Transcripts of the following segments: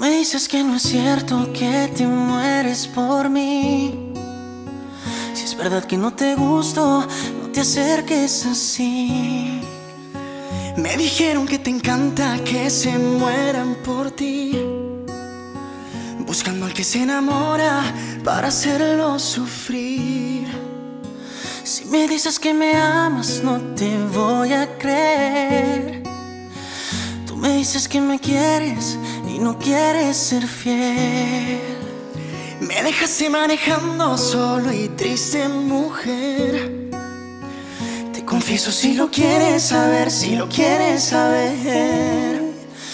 Me dices que no es cierto que te mueres por mí. Si es verdad que no te gusto, no te acerques así. Me dijeron que te encanta que se mueran por ti, buscando al que se enamora para hacerlo sufrir. Si me dices que me amas, no te voy a creer. Tú me dices que me quieres y no quieres ser fiel. Me dejaste manejando solo y triste, mujer. Te confieso si lo quieres saber, si lo quieres saber.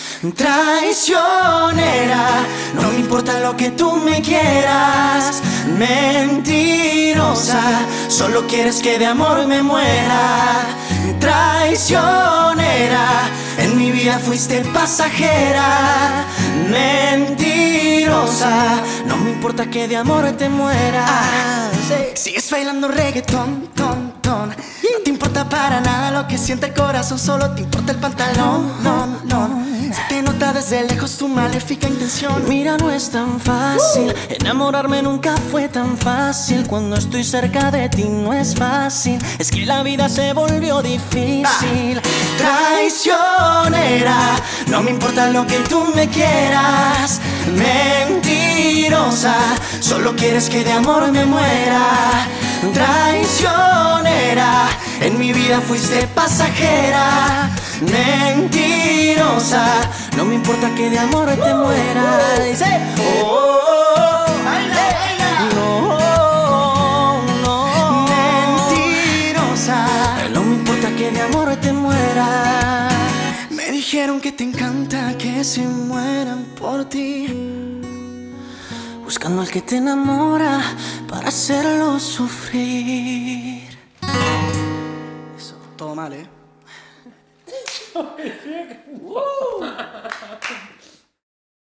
Traicionera, no me importa lo que tú me quieras. Mentirosa, solo quieres que de amor me muera. Traicionera, en mi vida fuiste pasajera. Mentirosa, no me importa que de amor te mueras. Sigues bailando reggaetón, ton, ton. No te importa para nada lo que siente el corazón, solo te importa el pantalón, non, non. Se te nota desde lejos tu maléfica intención. Mira, no es tan fácil, enamorarme nunca fue tan fácil. Cuando estoy cerca de ti no es fácil, es que la vida se volvió difícil. Traicionera, no me importa lo que tú me quieras. Mentirosa, solo quieres que de amor me muera. Traicionera, en mi vida fuiste pasajera. Mentirosa, no me importa que de amor te mueras. Dice, no, no. Mentirosa, No me importa que de amor te mueras. me dijeron que te encanta que se mueran por ti, Buscando al que te enamora para hacerlo sufrir. eso, todo mal, ¿eh?